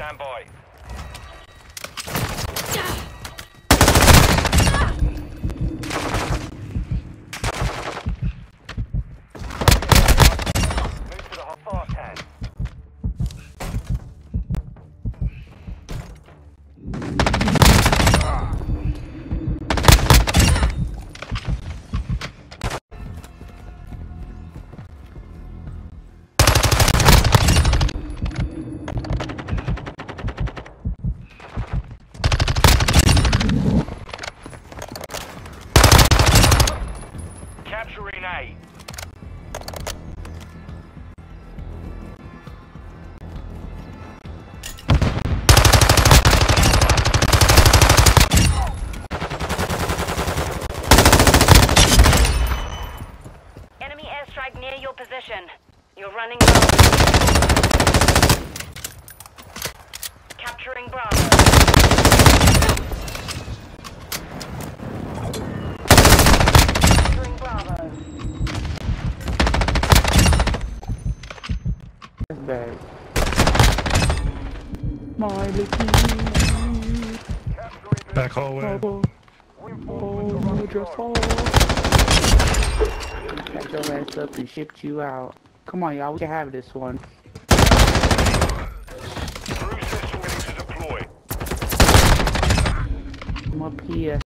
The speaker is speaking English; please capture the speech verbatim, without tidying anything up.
Stand by. Move to the hot fast hand. Capturing A. Enemy airstrike near your position. You're running low. Capturing Bravo. Capturing Bravo. That's bad. My little Back hallway. oh, just fall. Got your ass up and shipped you out. Come on, y'all, we can have this one. Cruise system ready to deploy. I'm up here.